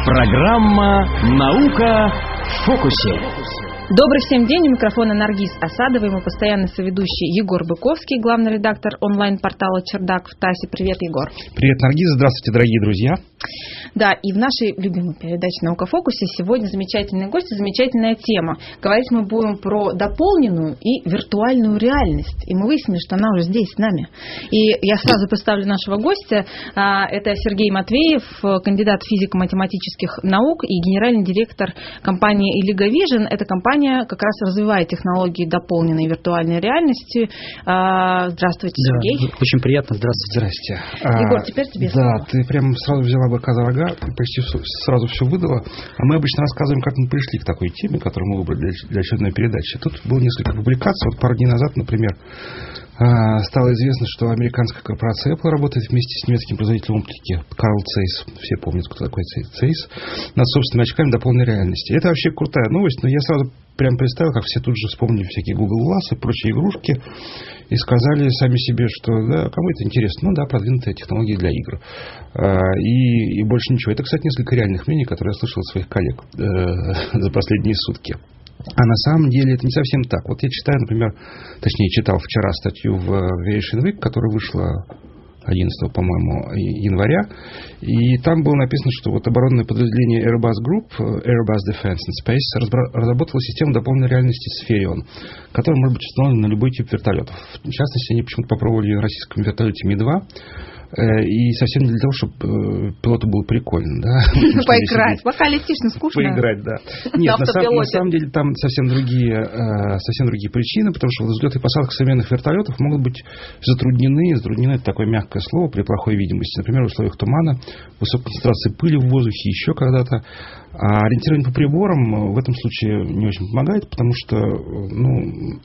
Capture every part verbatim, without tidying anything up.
Программа «Наука в фокусе». Добрый всем день, у микрофона Наргиз Асадова, и мой постоянный соведущий Егор Быковский, главный редактор онлайн-портала «Чердак» в ТАССе. Привет, Егор. Привет, Наргиз, здравствуйте, дорогие друзья. Да, и в нашей любимой передаче «Наука в фокусе» сегодня замечательные гости, замечательная тема. Говорить мы будем про дополненную и виртуальную реальность. И мы выяснили, что она уже здесь, с нами. И я сразу представлю нашего гостя. Это Сергей Матвеев, кандидат физико-математических наук и генеральный директор компании Иллиго Вижн. Эта компания как раз развивает технологии дополненной виртуальной реальности. Здравствуйте, да, Сергей. Очень приятно. Здравствуйте. Здрасте. Егор, теперь тебе Да, слово. ты прям сразу взяла быка за рога, почти сразу все выдала. А мы обычно рассказываем, как мы пришли к такой теме, которую мы выбрали для очередной передачи. Тут было несколько публикаций. Вот пару дней назад, например, стало известно, что американская корпорация Apple работает вместе с немецким производителем оптики Карл Zeiss, все помнят, кто такой Zeiss, над собственными очками дополненной реальности. Это вообще крутая новость, но я сразу прям представил, как все тут же вспомнили всякие Google Glass и прочие игрушки и сказали сами себе, что да, кому это интересно, ну да, продвинутые технологии для игр. И, и больше ничего. Это, кстати, несколько реальных мнений, которые я слышал от своих коллег э, за последние сутки. А на самом деле это не совсем так. Вот я читаю, например, точнее читал вчера статью в Aviation Week, которая вышла одиннадцатого, по-моему, января, и там было написано, что вот оборонное подразделение Airbus Group, Airbus Defence and Space, разработало систему дополненной реальности Spherion, которая может быть установлена на любой тип вертолетов. В частности, они почему-то попробовали ее на российском вертолете Ми два, и совсем не для того, чтобы пилоту было прикольно, да? Поиграть. Пока летишь, ну скучно. Поиграть, да. Нет, на самом, на самом деле там совсем другие, совсем другие причины, потому что взлеты и посадка современных вертолетов могут быть затруднены. Затруднены — это такое мягкое слово при плохой видимости. Например, в условиях тумана, высокой концентрации пыли в воздухе, еще когда-то. А ориентирование по приборам в этом случае не очень помогает, потому что, ну,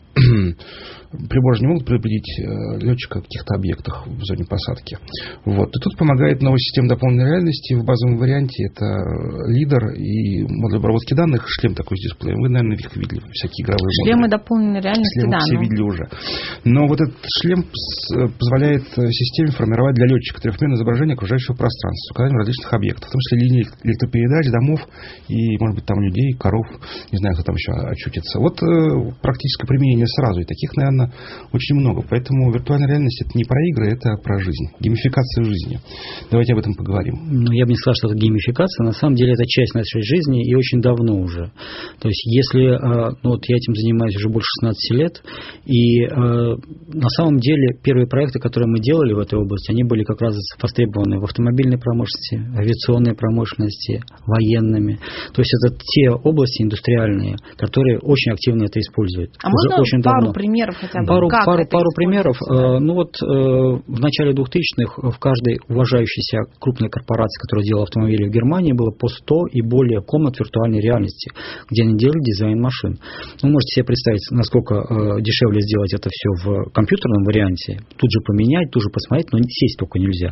приборы же не могут предупредить летчика о каких-то объектах в зоне посадки. Вот. И тут помогает новая система дополненной реальности. В базовом варианте это лидер и модуль обработки данных, шлем такой с дисплеем. Вы, наверное, их видели, всякие игровые Шлемы модули. дополненной реальности, Шлемы да. все ну... видели уже. Но вот этот шлем позволяет системе формировать для летчика трехмерное изображение окружающего пространства с указанием различных объектов, в том числе линий электропередач, домов и, может быть, там людей, коров, не знаю, кто там еще очутится. Вот э, практическое применение сразу, и таких, наверное, очень много. Поэтому виртуальная реальность — это не про игры, это про жизнь. Геймификация жизни. Давайте об этом поговорим. Ну, я бы не сказал, что это геймификация. На самом деле это часть нашей жизни и очень давно уже. То есть, если... Ну, вот я этим занимаюсь уже больше шестнадцати лет, и э, на самом деле первые проекты, которые мы делали в этой области, они были как раз востребованы в автомобильной промышленности, авиационной промышленности, военными. То есть, это те области индустриальные, которые очень активно это используют. А уже можно очень пару давно. примеров хотя бы? Пару, как пару, это пару примеров. Да? Ну вот в начале двухтысячных в каждой уважающейся крупной корпорации, которая делала автомобили в Германии, было по сто и более комнат виртуальной реальности, где они делали дизайн машин. Вы можете себе представить, насколько дешевле сделать это все в компьютерном варианте, тут же поменять, тут же посмотреть, но сесть только нельзя.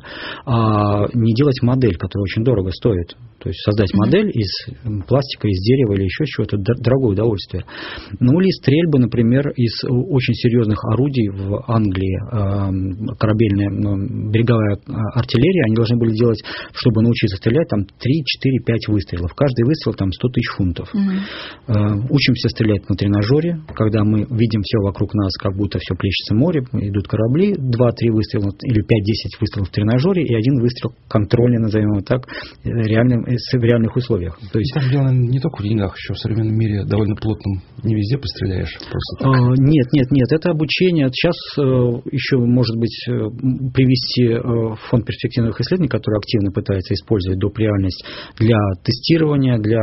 А не делать модель, которая очень дорого стоит. То есть создать mm-hmm. модель из пластика, из дерева или еще чего-то, дорогое удовольствие. Ну или стрельбы, например, из очень серьезных орудий в Англии, корабельная, береговая артиллерия, они должны были делать, чтобы научиться стрелять, там три, четыре, пять выстрелов. Каждый выстрел там сто тысяч фунтов. Mm-hmm. Учимся стрелять на тренажере, когда мы видим все вокруг нас, как будто все плещется море, идут корабли, два-три выстрела или пять-десять выстрелов в тренажере и один выстрел контрольный, назовем его так, реальным, в реальных условиях. То есть, там дело не только в деньгах, еще в современном мире довольно плотном, не везде постреляешь просто так. А, нет, нет, нет, это обучение. Сейчас э, еще, может быть, э, привести э, фонд перспективных исследований, который активно пытается использовать доп. Реальность для тестирования, для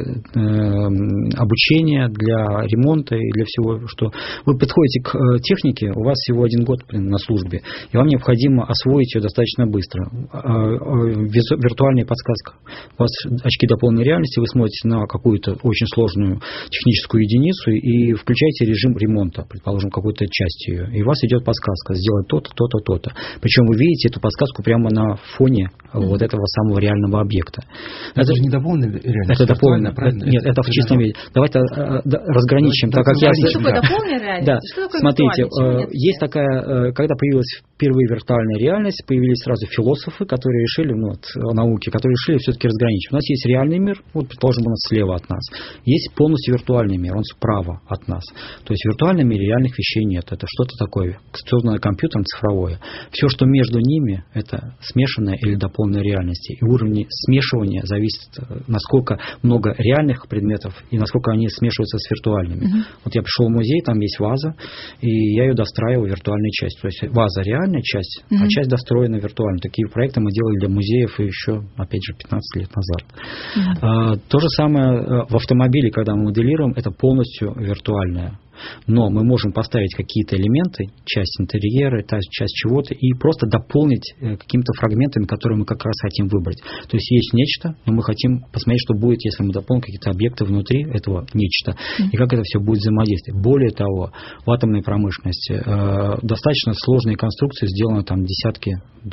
э, обучения, для ремонта и для всего, что вы подходите к э, технике, у вас всего один год блин, на службе, и вам необходимо освоить ее достаточно быстро. Э, э, виртуальная подсказка. У вас очки дополненной виртуальной реальности, вы смотрите на какую-то очень сложную техническую единицу и включаете режим ремонта, предположим, какой-то части ее, и у вас идет подсказка сделать то-то, то-то, то-то. Причем вы видите эту подсказку прямо на фоне mm-hmm. вот этого самого реального объекта. Это, это же не дополненная реальность. Это дополненная, правильно? Нет, это, это в чистом виде. Давайте разграничим. Давайте, так как я... Что такое дополненная реальность? Да. Что такое Смотрите, есть такая, когда появилась впервые виртуальная реальность, появились сразу философы, которые решили, ну, вот, науки, которые решили все-таки разграничить. У нас есть реальный мир, вот, предположим, у нас слева от нас. Есть полностью виртуальный мир, он справа от нас. То есть в виртуальном мире реальных вещей нет. Это что-то такое, созданное компьютером, цифровое. Все, что между ними, это смешанная или дополненная реальность. И уровни смешивания зависит, насколько много реальных предметов и насколько они смешиваются с виртуальными. Uh-huh. Вот я пришел в музей, там есть ваза, и я ее достраиваю в виртуальной части. То есть ваза реальная часть, uh-huh. а часть достроена виртуально. Такие проекты мы делали для музеев и еще, опять же, пятнадцать лет назад. Uh-huh. А, то же самое в автомобиле, когда мы моделируем, это полностью виртуальное. Но мы можем поставить какие-то элементы, часть интерьера, часть чего-то, и просто дополнить какими-то фрагментами, которые мы как раз хотим выбрать. То есть есть нечто, но мы хотим посмотреть, что будет, если мы дополним какие-то объекты внутри этого нечто, mm-hmm. и как это все будет взаимодействовать. Более того, в атомной промышленности э, достаточно сложные конструкции сделаны там десятки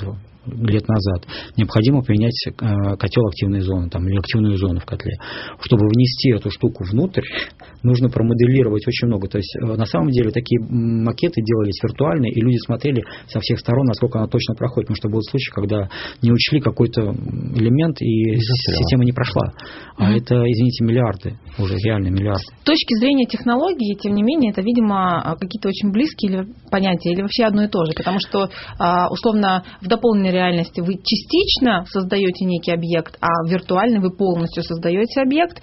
лет назад. Необходимо поменять э, котел активной зоны там, или активную зону в котле. Чтобы внести эту штуку внутрь, нужно промоделировать очень много. То есть, на самом деле, такие макеты делались виртуальные, и люди смотрели со всех сторон, насколько она точно проходит. Потому что был случай, когда не учли какой-то элемент, и система не прошла. А mm-hmm. это, извините, миллиарды, уже реально миллиарды. С точки зрения технологии, тем не менее, это, видимо, какие-то очень близкие понятия, или вообще одно и то же. Потому что, условно, в дополненной реальности вы частично создаете некий объект, а в виртуальной вы полностью создаете объект.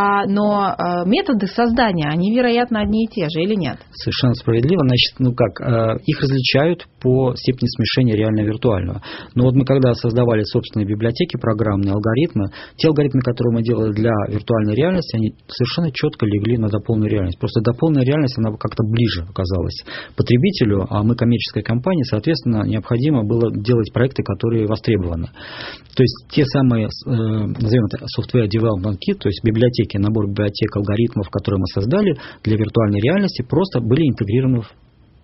Но методы создания, они, вероятно, одни и те же или нет? Совершенно справедливо. Значит, ну как, их различают по степени смешения реально-виртуального. Но вот мы когда создавали собственные библиотеки, программные алгоритмы, те алгоритмы, которые мы делали для виртуальной реальности, они совершенно четко легли на дополненную реальность. Просто дополненная реальность, она как-то ближе оказалась потребителю, а мы коммерческая компания, соответственно, необходимо было делать проекты, которые востребованы. То есть те самые, назовем это, software development kit, то есть библиотеки, набор библиотек, алгоритмов, которые мы создали для виртуальной реальности, просто были интегрированы в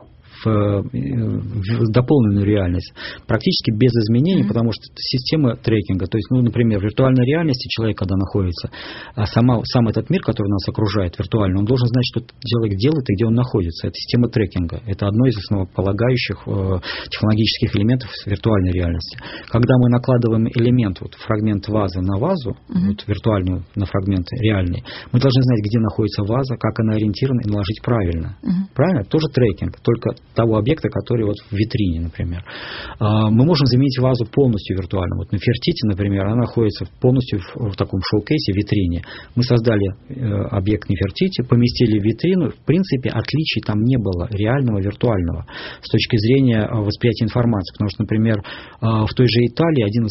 в дополненную реальность, практически без изменений, mm-hmm. потому что это система трекинга. То есть, ну, например, в виртуальной реальности человек, когда находится, а сама, сам этот мир, который нас окружает виртуально, он должен знать, что человек делает и где он находится. Это система трекинга. Это одно из основополагающих э, технологических элементов виртуальной реальности. Когда мы накладываем элемент, вот, фрагмент вазы на вазу, mm-hmm. вот, виртуальную на фрагмент реальный, мы должны знать, где находится ваза, как она ориентирована, и наложить правильно. Mm-hmm. Правильно? Тоже трекинг, только того объекта, который вот в витрине, например. Мы можем заменить вазу полностью виртуально. Вот на Фертите, например, она находится полностью в, в таком шоу-кейсе, витрине. Мы создали объект Нефертити, поместили в витрину. В принципе, отличий там не было, реального, виртуального, с точки зрения восприятия информации. Потому что, например, в той же Италии один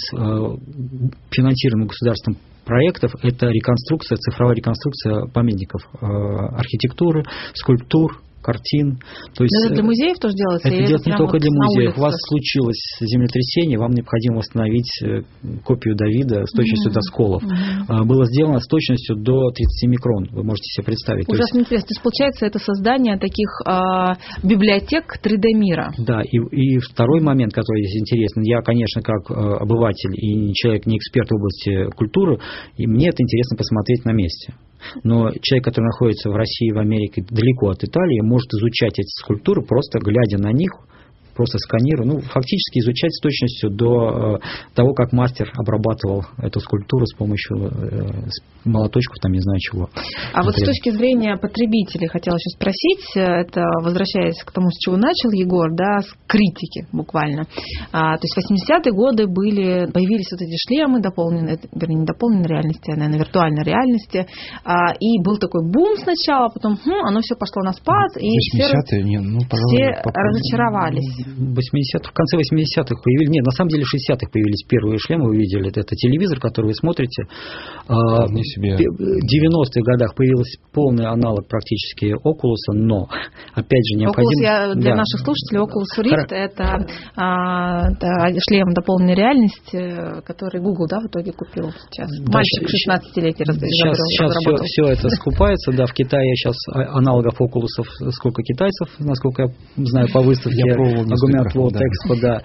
из финансируемых государством проектов – это реконструкция, цифровая реконструкция памятников архитектуры, скульптур, картин. То есть, это для музеев тоже делается? Это делается не только для музеев. У вас случилось землетрясение, вам необходимо восстановить копию Давида с точностью mm-hmm. до сколов. Mm-hmm. Было сделано с точностью до тридцати микрон. Вы можете себе представить. Ужасно есть... интересно. То есть, получается, это создание таких а, библиотек три дэ мира. Да. И, и второй момент, который здесь интересен. Я, конечно, как обыватель и человек, не эксперт в области культуры, и мне это интересно посмотреть на месте. Но человек, который находится в России, в Америке, далеко от Италии, может изучать эти скульптуры, просто глядя на них, просто сканируя, ну, фактически изучать с точностью до э, того, как мастер обрабатывал эту скульптуру с помощью э, молоточков, там не знаю чего. А вот с точки зрения потребителей, хотела еще спросить, это возвращаясь к тому, с чего начал Егор, да, с критики буквально. А, то есть в восьмидесятые годы были, появились вот эти шлемы, дополненные, вернее, не дополненной реальности, а, наверное, виртуальной реальности, а, и был такой бум сначала, потом хм, оно все пошло на спад, и все, не, ну, все разочаровались. восьмидесятых, в конце восьмидесятых появились, нет, на самом деле в шестидесятых появились первые шлемы, вы видели, это, это телевизор, который вы смотрите. Себе... В девяностых годах появился полный аналог практически Oculus, но, опять же, необходимо... Oculus, я, для да. наших слушателей, Oculus Rift это, а, это шлем дополненной реальности, который Google, да, в итоге купил сейчас. Да, Мальчик шестнадцатилетний сейчас, сейчас все, все это скупается, да, в Китае сейчас аналогов Oculus'ов сколько китайцев, насколько я знаю, по выставке Augmented World Expo, да.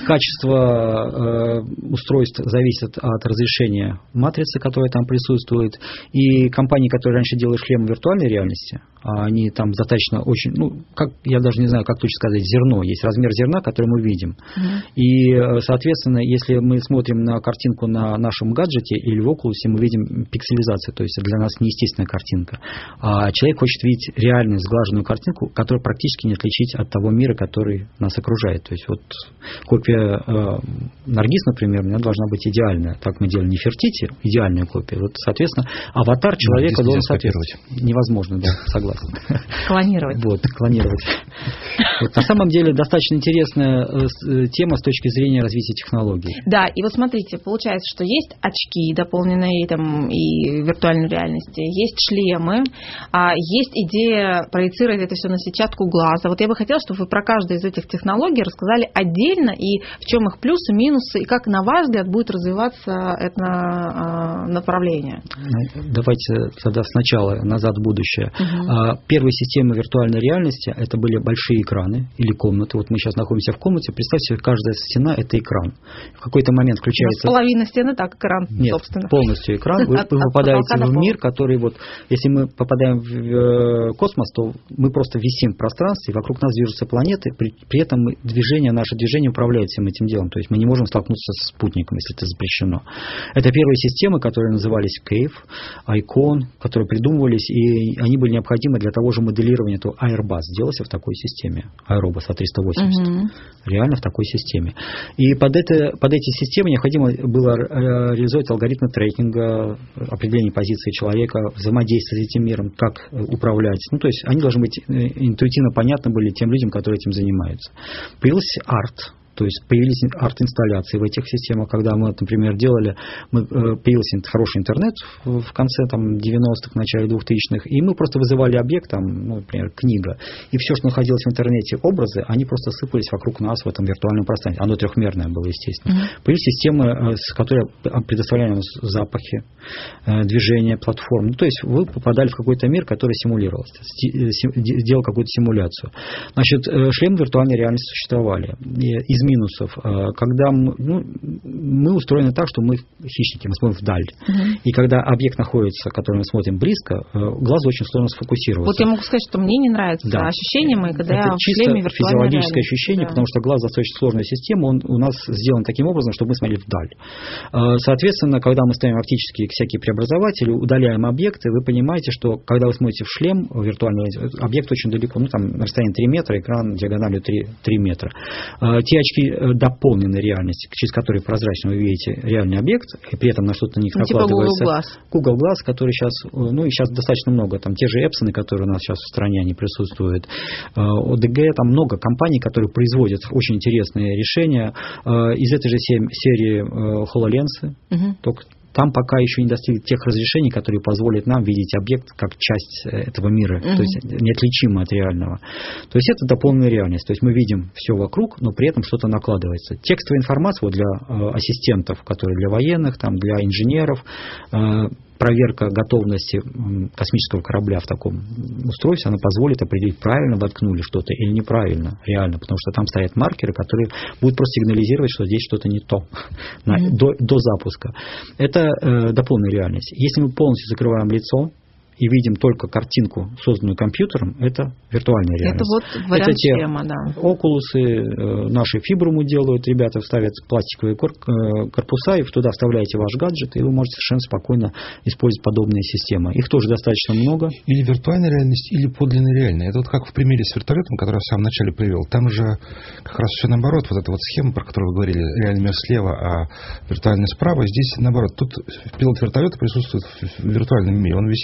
Качество э, устройств зависит от разрешения матрицы, которая там присутствует, и компании, которые раньше делали шлемы виртуальной реальности, они там достаточно очень, ну, как, я даже не знаю, как точно сказать, зерно, есть размер зерна, который мы видим, mm-hmm. и, соответственно, если мы смотрим на картинку на нашем гаджете или в Oculus, мы видим пикселизацию, то есть для нас неестественная картинка, а человек хочет видеть реальную сглаженную картинку, которую практически не отличить от того мира, который нас окружает. То есть вот копия э, Наргиз, например, у меня должна быть идеальная. Так мы делали Нефертити, идеальная копия. Вот, соответственно, аватар человека должен соответствовать. Невозможно, да, согласен. Клонировать. Вот, клонировать. Вот, на самом деле достаточно интересная э, тема с точки зрения развития технологий. Да, и вот смотрите, получается, что есть очки, дополненные там и виртуальной реальности, есть шлемы, а есть идея проецировать это все на сетчатку глаза. Вот я бы хотела, чтобы вы про каждую из этих технологий рассказали отдельно, и в чем их плюсы, минусы, и как, на ваш взгляд, будет развиваться это направление. Давайте тогда сначала, назад в будущее. Угу. Первые системы виртуальной реальности, это были большие экраны или комнаты. Вот мы сейчас находимся в комнате, представьте, каждая стена – это экран. В какой-то момент включается... Половина стены, так, экран, Нет, собственно. полностью экран. Вы, вы попадаете в мир, который вот, если мы попадаем в космос, то мы просто висим в пространстве, вокруг нас движутся планеты, при, при этом мы, движение, наше движение управляет всем этим делом. То есть мы не можем столкнуться с спутником, если это запрещено. Это первые системы, которые назывались Cave, Icon, которые придумывались, и они были необходимы для того же моделирования. То Airbus делался в такой системе, Aerobus А триста восемьдесят. Угу. Реально в такой системе. И под, это, под эти системы необходимо было реализовать алгоритмы трекинга, определения позиции человека, взаимодействия с этим миром, как управлять. Ну, то есть они должны быть интуитивно понятны были тем людям, которые этим занимаются. Появился арт. То есть появились арт-инсталляции в этих системах, когда мы, например, делали, мы, появился хороший интернет в конце там, девяностых, начале двухтысячных, и мы просто вызывали объект, там, ну, например, книга, и все, что находилось в интернете, образы, они просто сыпались вокруг нас в этом виртуальном пространстве. Оно трехмерное было, естественно. Mm-hmm. Появились системы, которые предоставляли нам запахи, движения, платформ. Ну, то есть вы попадали в какой-то мир, который симулировался, делал какую-то симуляцию. Значит, шлемы виртуальной реальности существовали. Из минусов, когда мы, ну, мы устроены так, что мы хищники, мы смотрим вдаль. Угу. И когда объект находится, который мы смотрим близко, глазу очень сложно сфокусироваться. Вот я могу сказать, что мне не нравится да. ощущение мои, когда это я в шлеме виртуальной физиологическое реальности. ощущение, Да. потому что глаз достаточно сложная система, он у нас сделан таким образом, чтобы мы смотрели вдаль. Соответственно, когда мы ставим оптические всякие преобразователи, удаляем объекты, вы понимаете, что когда вы смотрите в шлем виртуальный, объект очень далеко, ну там на расстоянии три метра, экран диагональю три, три метра. Те очки дополненной реальности, через которые прозрачно вы видите реальный объект, и при этом на что-то на них ну, накладывается. Типа Google Glass. Google Glass, который сейчас, ну и сейчас достаточно много, там те же Epson, которые у нас сейчас в стране, они присутствуют, о дэ гэ, там много компаний, которые производят очень интересные решения. Из этой же серии HoloLens, угу. только там пока еще не достигли тех разрешений, которые позволят нам видеть объект как часть этого мира, mm-hmm. то есть неотличимо от реального. То есть это дополненная реальность. То есть мы видим все вокруг, но при этом что-то накладывается. Текстовая информация вот для э, ассистентов, которые для военных, там, для инженеров, э, проверка готовности космического корабля в таком устройстве, она позволит определить, правильно воткнули что-то или неправильно, реально, потому что там стоят маркеры, которые будут просто сигнализировать, что здесь что-то не то mm-hmm. до, до запуска. Это э, дополненная реальность. Если мы полностью закрываем лицо и видим только картинку, созданную компьютером, это виртуальная реальность. Это вот вариант это те шлема, да. Окулусы, наши фибруму делают, ребята ставят пластиковые корпуса, и туда вставляете ваш гаджет, и вы можете совершенно спокойно использовать подобные системы. Их тоже достаточно много. Или виртуальная реальность, или подлинная реальная. Это вот как в примере с вертолетом, который я в самом начале привел. Там же как раз все наоборот. Вот эта вот схема, про которую вы говорили, реальный мир слева, а виртуальный справа. Здесь наоборот. Тут пилот вертолета присутствует в виртуальном мире. Он висит в воздухе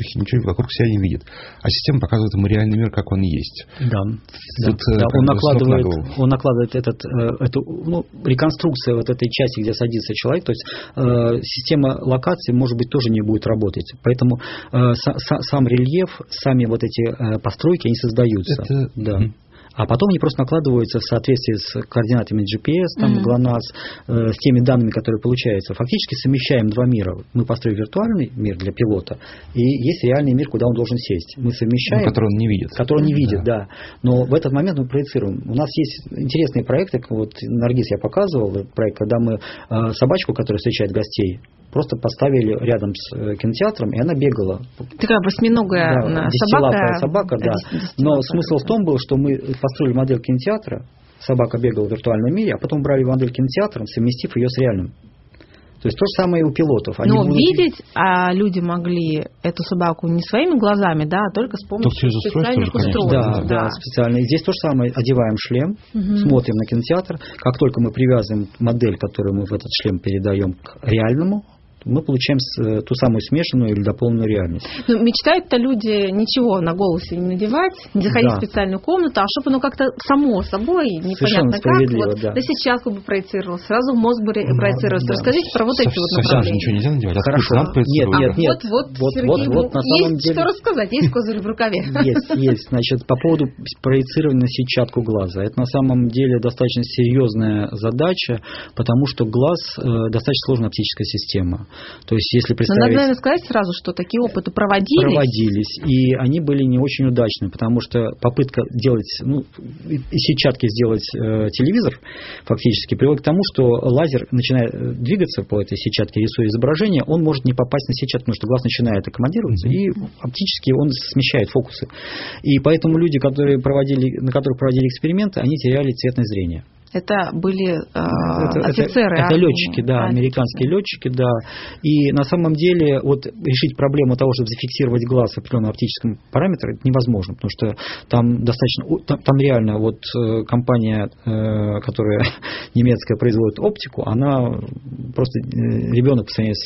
воздухе, ничего вокруг себя не видит. А система показывает ему реальный мир, как он есть. Да. Тут, да. э, да. Он, накладывает, на он накладывает этот, э, эту ну, реконструкцию вот этой части, где садится человек, то есть э, система локации, может быть, тоже не будет работать. Поэтому э, са, са, сам рельеф, сами вот эти э, постройки, они создаются. Это... Да. А потом они просто накладываются в соответствии с координатами джи пи эс, там, mm-hmm. ГЛОНАСС, э, с теми данными, которые получаются. Фактически совмещаем два мира. Мы построим виртуальный мир для пилота, и есть реальный мир, куда он должен сесть. Мы совмещаем... Ну, который он не видит. Который он не видит, да. да. Но в этот момент мы проецируем. У нас есть интересные проекты, вот Наргиз я показывал, проект, когда мы э, собачку, которая встречает гостей, просто поставили рядом с кинотеатром, и она бегала. Такая восьминогая да, собака. собака, да. Но смысл в том был, что мы построили модель кинотеатра, собака бегала в виртуальном мире, а потом брали модель кинотеатра, совместив ее с реальным. То есть то же самое и у пилотов. Они Но будут... видеть, а люди могли эту собаку не своими глазами, да, а только с помощью специальных устройств. Да, да, да, специально. И здесь то же самое. Одеваем шлем, угу. смотрим на кинотеатр. Как только мы привязываем модель, которую мы в этот шлем передаем к реальному, мы получаем ту самую смешанную или дополненную реальность. Ну, мечтают-то люди ничего на голову себе не надевать, не заходить да. в специальную комнату, а чтобы оно как-то само собой, непонятно как, вот, да. на сетчатку бы проецировалось, сразу в мозг бы проецировалось. Да. Расскажите про вот Со- эти вот направления. Совсем же ничего нельзя надевать, а хорошо. Нет, нет, нет. А вот, вот, вот, Сергей, вот, вот, на самом есть деле... что рассказать, есть козырь в рукаве. Есть, есть. Значит, по поводу проецирования на сетчатку глаза. Это на самом деле достаточно серьезная задача, потому что глаз э, достаточно сложная оптическая система. То есть, если представить... Надо, наверное, сказать сразу, что такие опыты проводились. Проводились, и они были не очень удачны, потому что попытка делать, ну, из сетчатки сделать э, телевизор фактически приводит к тому, что лазер начинает двигаться по этой сетчатке, рисуя изображение, он может не попасть на сетчатку, потому что глаз начинает аккомодироваться, и оптически он смещает фокусы. И поэтому люди, которые проводили, на которых проводили эксперименты, они теряли цветное зрение. Это были э, это, офицеры. Это, это летчики, да, американские летчики, да. И на самом деле вот решить проблему того, чтобы зафиксировать глаз в определенном оптическом параметре, это невозможно, потому что там достаточно, там, там реально вот компания, которая немецкая производит оптику, она просто ребенок по сравнению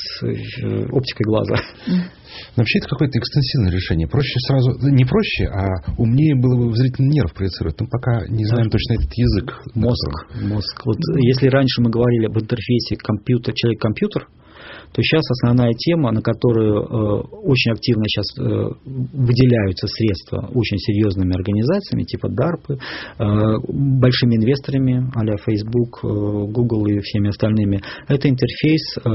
с оптикой глаза. Вообще это какое-то экстенсивное решение. Проще сразу, не проще, а умнее было бы в зрительный нерв проецировать. Но пока не знаем да. точно этот язык. Мозг. мозг. Вот если раньше мы говорили об интерфейсе компьютер, человек-компьютер, то сейчас основная тема, на которую э, очень активно сейчас э, выделяются средства очень серьезными организациями, типа дарпы, э, большими инвесторами, а-ля Facebook, э, Google и всеми остальными, это интерфейс э,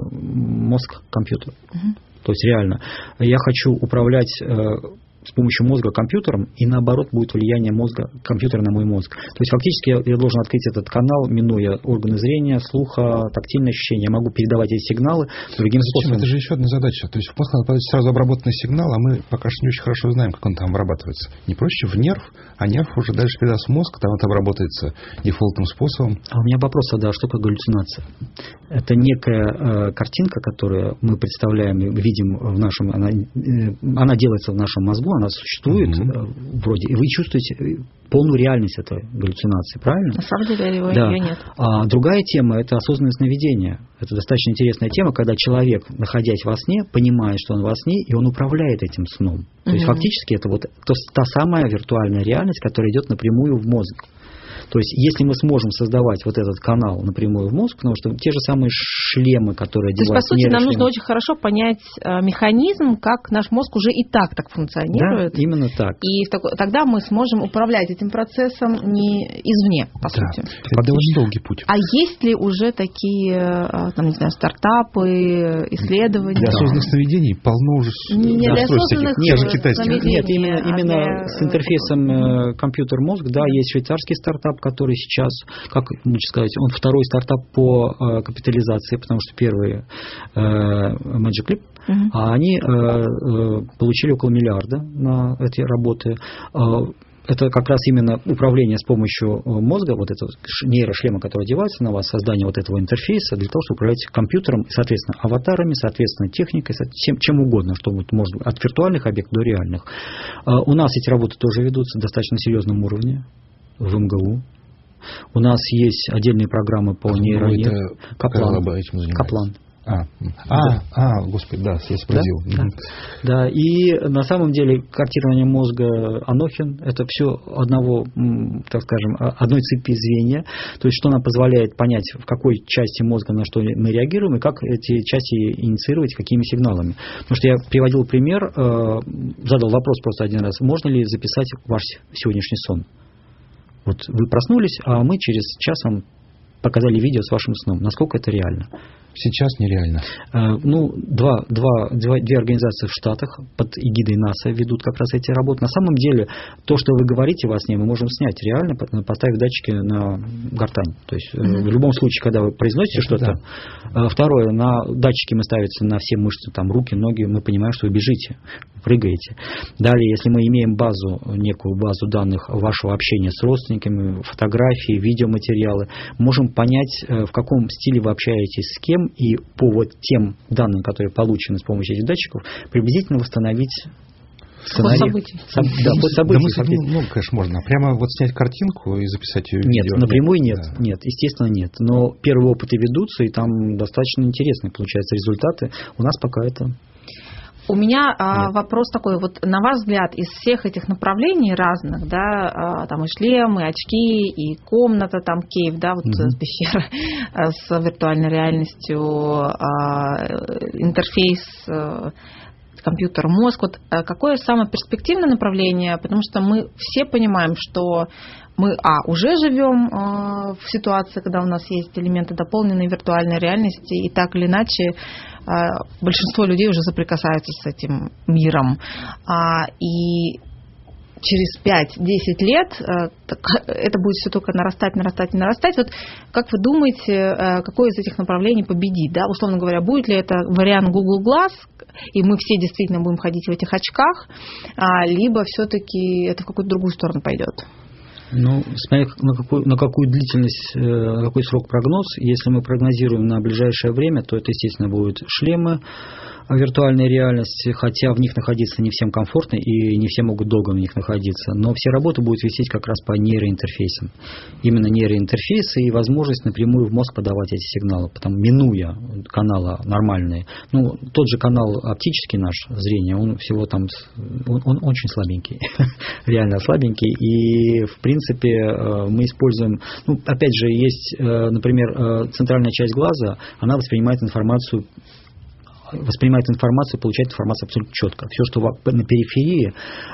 мозг-компьютер. Угу. То есть реально, я хочу управлять э, с помощью мозга компьютером, и наоборот будет влияние мозга компьютера на мой мозг. То есть фактически я, я должен открыть этот канал, минуя органы зрения, слуха, тактильные ощущения. Я могу передавать эти сигналы другим Зачем? способом. Это же еще одна задача. То есть в мозг надо подать сразу обработанный сигнал, а мы пока что не очень хорошо знаем, как он там обрабатывается. Не проще в нерв, а нерв уже дальше передаст в мозг, там это обработается дефолтным способом. А у меня вопрос тогда, что такое галлюцинация? Это некая э, картинка, которую мы представляем и видим в нашем... Она, э, она делается в нашем мозгу, она существует mm-hmm. вроде, и вы чувствуете полную реальность этой галлюцинации, правильно? На самом деле его да. ее нет. А другая тема – это осознанное сновидение. Это достаточно интересная тема, когда человек, находясь во сне, понимает, что он во сне, и он управляет этим сном. Mm-hmm. То есть фактически это вот то, та самая виртуальная реальность, которая идет напрямую в мозг. То есть, если мы сможем создавать вот этот канал напрямую в мозг, потому что те же самые шлемы, которые одевают... То есть, по сути, нам нужно очень хорошо понять э, механизм, как наш мозг уже и так так функционирует. Да, именно так. И в тако, тогда мы сможем управлять этим процессом не извне, по да. сути. Это довольно долгий путь. А есть ли уже такие, э, там, не знаю, стартапы, исследования? Для осознанных сновидений полно уже не для осознанных сновидений. Нет, именно, именно для... с интерфейсом э, компьютер-мозг, да, есть швейцарский стартап, который сейчас, как лучше сказать, он второй стартап по э, капитализации, потому что первый э, Magic Leap, uh-huh. а они э, э, получили около миллиарда на эти работы. Э, это как раз именно управление с помощью мозга, вот этого нейрошлема, который одевается на вас, создание вот этого интерфейса для того, чтобы управлять компьютером, соответственно, аватарами, соответственно, техникой, чем, чем угодно, чтобы может быть от виртуальных объектов до реальных. Э, у нас эти работы тоже ведутся на достаточно серьезном уровне. В эм гэ у. У нас есть отдельные программы по нейронейронам. Каплан. Каплан. А, а, а, господи, да, я сообразил. Да, да. Да, и на самом деле картирование мозга Анохин – это все одного, так скажем, одной цепи звенья. То есть, что нам позволяет понять, в какой части мозга на что мы реагируем, и как эти части инициировать, какими сигналами. Потому что я приводил пример, задал вопрос просто один раз, можно ли записать ваш сегодняшний сон? Вот вы проснулись, а мы через час вам показали видео с вашим сном. Насколько это реально? Сейчас нереально. Ну, два, два, два, две организации в Штатах под эгидой НАСА ведут как раз эти работы. На самом деле, то, что вы говорите во сне, мы можем снять реально, поставив датчики на гортань. То есть, mm-hmm. в любом случае, когда вы произносите это что-то. Да. Второе, на датчики мы ставятся на все мышцы, там, руки, ноги, мы понимаем, что вы бежите, прыгаете. Далее, если мы имеем базу, некую базу данных вашего общения с родственниками, фотографии, видеоматериалы, можем понять, в каком стиле вы общаетесь с кем, и по вот тем данным, которые получены с помощью этих датчиков, приблизительно восстановить сценарий. Ход событий. Соб, да, ход событий. Да, мы, ну, конечно, можно. Прямо вот снять картинку и записать ее в Нет, видео. напрямую нет, да. нет, естественно нет. Но первые опыты ведутся, и там достаточно интересные получаются результаты. У нас пока это... У меня а, вопрос такой, вот на ваш взгляд, из всех этих направлений разных, да, а, там и шлем, и очки, и комната, там кейв, да, вот mm-hmm. пещера с виртуальной реальностью, а, интерфейс, а, компьютер, мозг, вот какое самое перспективное направление, потому что мы все понимаем, что мы, а, уже живем э, в ситуации, когда у нас есть элементы дополненной виртуальной реальности, и так или иначе э, большинство людей уже соприкасаются с этим миром. А, и через пять-десять лет э, так, это будет все только нарастать, нарастать и нарастать. Вот как вы думаете, э, какое из этих направлений победит? Да? Условно говоря, будет ли это вариант Google Glass, и мы все действительно будем ходить в этих очках, а, либо все-таки это в какую-то другую сторону пойдет? Ну, смотря на какую, на какую длительность, на какой срок прогноз. Если мы прогнозируем на ближайшее время, то это, естественно, будут шлемы виртуальной реальности, хотя в них находиться не всем комфортно и не все могут долго в них находиться. Но все работы будут висеть как раз по нейроинтерфейсам. Именно нейроинтерфейсы и возможность напрямую в мозг подавать эти сигналы, потом минуя каналы нормальные. Ну, тот же канал оптический наш, зрение, он всего там, он, он очень слабенький, реально слабенький. И, в принципе, мы используем, ну, опять же, есть, например, центральная часть глаза, она воспринимает информацию воспринимает информацию, получает информацию абсолютно четко. Все, что на периферии,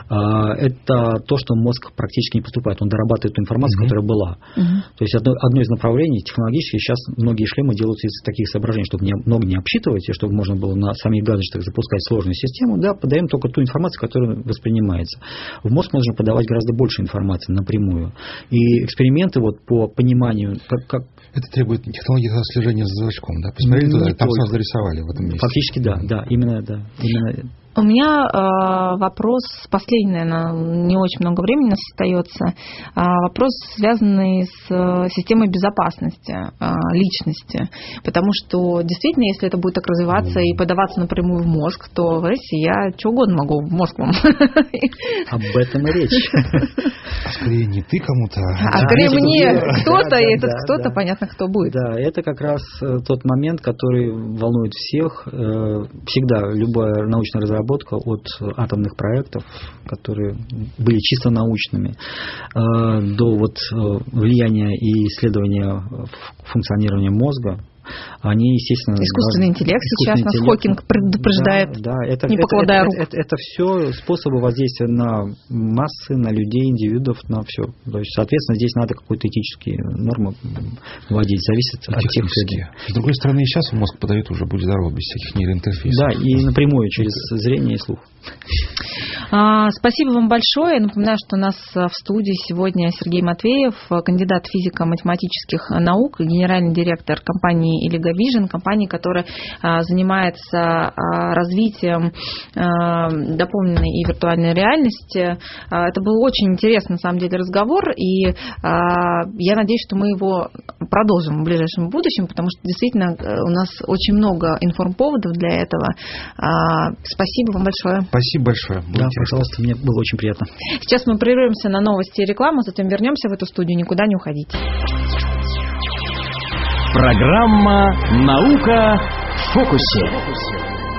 это то, что мозг практически не поступает. Он дорабатывает ту информацию, uh-huh. которая была. Uh-huh. То есть одно, одно из направлений технологических, сейчас многие шлемы делаются из таких соображений, чтобы не, много не обсчитывать, и чтобы можно было на самих гаджетах запускать сложную систему, да, подаем только ту информацию, которая воспринимается. В мозг можно подавать гораздо больше информации напрямую. И эксперименты вот по пониманию, как, как это требует технологии слежения за зрачком, да? Посмотрели туда, там сразу зарисовали в этом месте. Фактически, да, да, именно, да, именно. У меня э, вопрос, последний, наверное, не очень много времени у нас остается, э, вопрос, связанный с э, системой безопасности э, личности, потому что действительно, если это будет так развиваться mm. и подаваться напрямую в мозг, то, знаете, я что угодно могу в мозг вам. Об этом и речь. А скорее не ты кому-то. А скорее мне кто-то, и этот кто-то, понятно, кто будет. Да, это как раз тот момент, который волнует всех. Всегда любая научная разработка от атомных проектов, которые были чисто научными, до вот влияния и исследования функционирования мозга, они, естественно... Искусственный интеллект сейчас нас Хокинг предупреждает, да, да, это, не покладая это, рук. Это, это, это все способы воздействия на массы, на людей, индивидов, на все. То есть, соответственно, здесь надо какие-то этические нормы вводить, зависит от тех людей. С другой стороны, и сейчас мозг подает уже «Будь здоров», без всяких нейроинтерфейсов. Да, и напрямую, через зрение и слух. А, спасибо вам большое. Напоминаю, что у нас в студии сегодня Сергей Матвеев, кандидат физико-математических наук, генеральный директор компании Illegavision, компании, которая а, занимается а, развитием а, дополненной и виртуальной реальности. А, это был очень интересный, на самом деле, разговор, и а, я надеюсь, что мы его продолжим в ближайшем будущем, потому что действительно у нас очень много информповодов для этого. А, спасибо вам большое. Спасибо большое. Да, пожалуйста, мне было очень приятно. Сейчас мы прервемся на новости и рекламу, затем вернемся в эту студию. Никуда не уходите. Программа «Наука в фокусе.